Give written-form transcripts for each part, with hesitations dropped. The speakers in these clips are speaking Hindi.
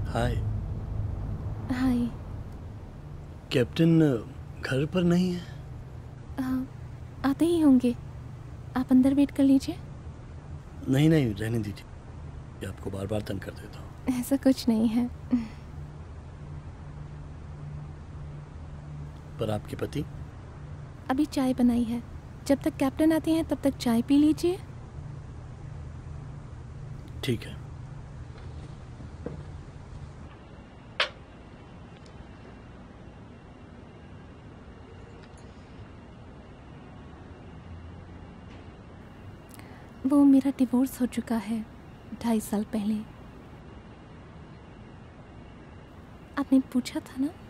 हाय। हाय। कैप्टन घर पर नहीं है? आते ही होंगे, आप अंदर वेट कर लीजिए। नहीं नहीं, रहने दीजिए, आपको बार बार तंग कर देता हूँ। ऐसा कुछ नहीं है। पर आपके पति? अभी चाय बनाई है, जब तक कैप्टन आते हैं तब तक चाय पी लीजिए। ठीक है। वो मेरा डिवोर्स हो चुका है 2.5 साल पहले। आपने पूछा था ना?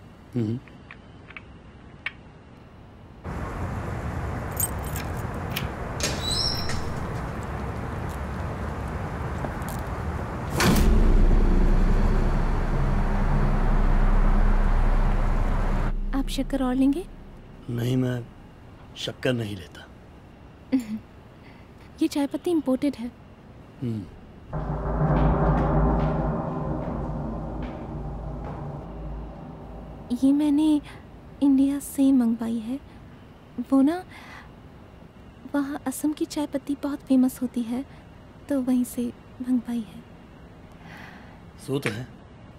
आप शक्कर और लेंगे? नहीं, मैं शक्कर नहीं लेता। ये चाय पत्ती इम्पोर्टेड है। ये मैंने इंडिया से मंगवाई है। वो ना, वहाँ असम की चाय पत्ती बहुत फेमस होती है, तो वहीं से मंगवाई है। सो तो है।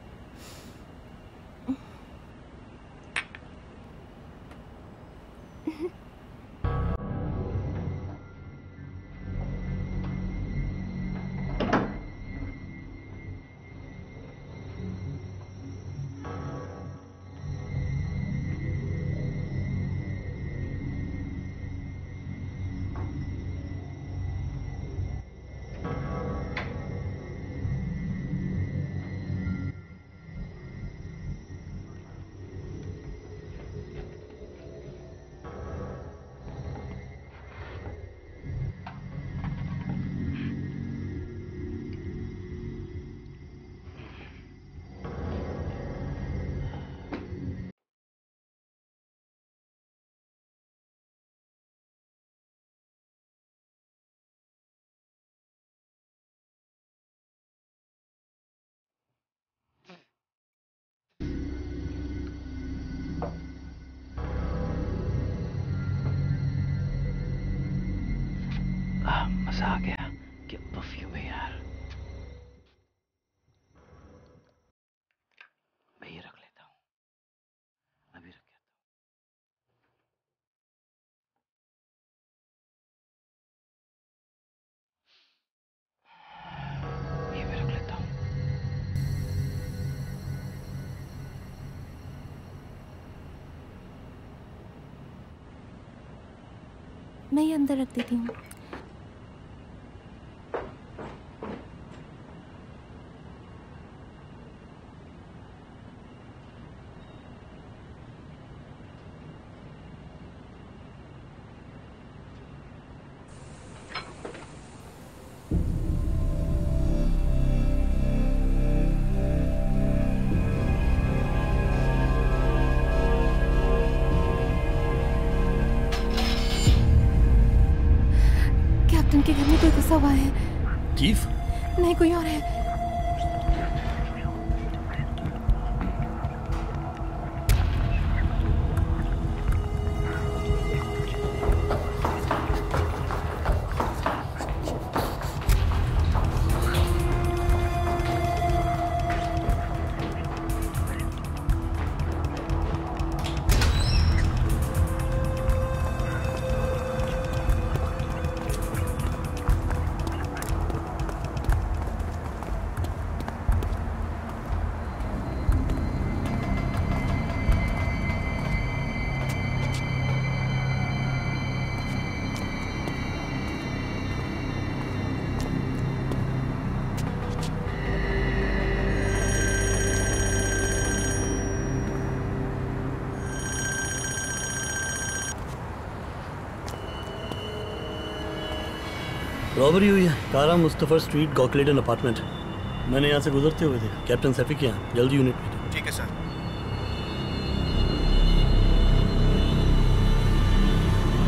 मजा आ गया। क्या परफ्यूम है यार। मैं ये रख लेता हूँ, अभी रख लेता हूँ, ये भी रख लेता हूँ। मैं ये अंदर रख देती हूँ। कैप्टन के घर में कोई घुसा हुआ है। चीफ? नहीं, कोई और है। रॉबरी हुई है, कारा मुस्तफर स्ट्रीट, गॉकलेटन अपार्टमेंट। मैंने यहाँ से गुजरते हुए देखा। कैप्टन सैफी के यहाँ, जल्दी यूनिट भेजो। ठीक है सर।